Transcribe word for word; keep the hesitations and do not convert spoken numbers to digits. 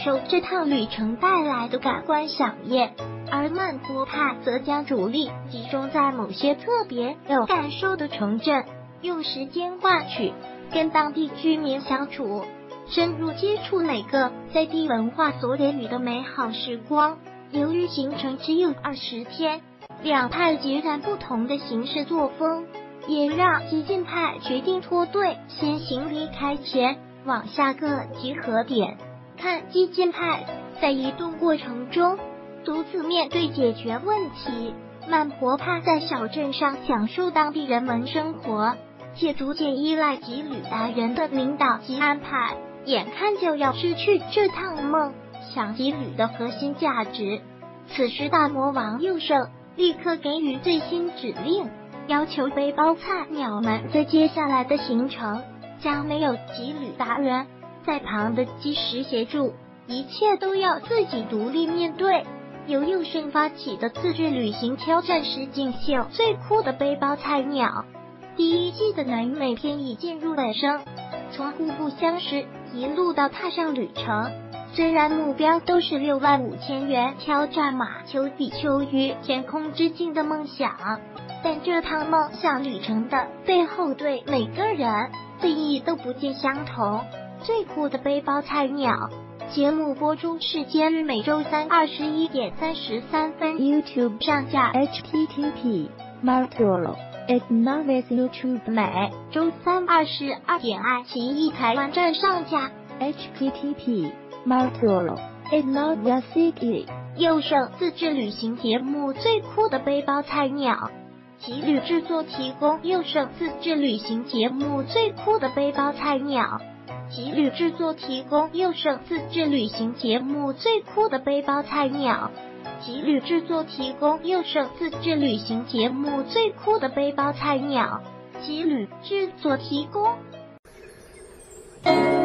受这趟旅程带来的感官飨宴，而慢活派则将主力集中在某些特别有感受的城镇，用时间换取跟当地居民相处，深入接触每个在地文化所给予的美好时光。由于行程只有二十天，两派截然不同的行事作风，也让激进派决定脱队，先行离开前往下个集合点。看激进派在移动过程中独自面对解决问题，慢活派在小镇上享受当地人们生活，且逐渐依赖吉旅达人的领导及安排，眼看就要失去这趟梦想吉旅的核心价值。此时大魔王右圣立刻给予最新指令，要求背包菜鸟们在接下来的行程将没有吉旅达人在旁的及时协助，一切都要自己独立面对。由右圣发起的自制旅行挑战实境秀最酷的背包菜鸟。第一季的南美篇已进入尾声，从互不相识一路到踏上旅程，虽然目标都是六万五千元挑战马丘比丘于天空之境的梦想，但这趟梦想旅程的背后对每个人的意义都不尽相同。最酷的背包菜鸟节目播出时间每周三二十一点三十三分 YouTube 上架 H T T P Marturo at Novice YouTube 每周三二十二点爱奇艺台湾站上架 H T T P Marturo at Novice 右圣自制旅行节目最酷的背包菜鸟吉旅制作提供右圣自制旅行节目最酷的背包菜鸟吉旅制作提供右圣自制旅行节目最酷的背包菜鸟吉旅制作提供右圣自制旅行节目最酷的背包菜鸟吉旅制作提供。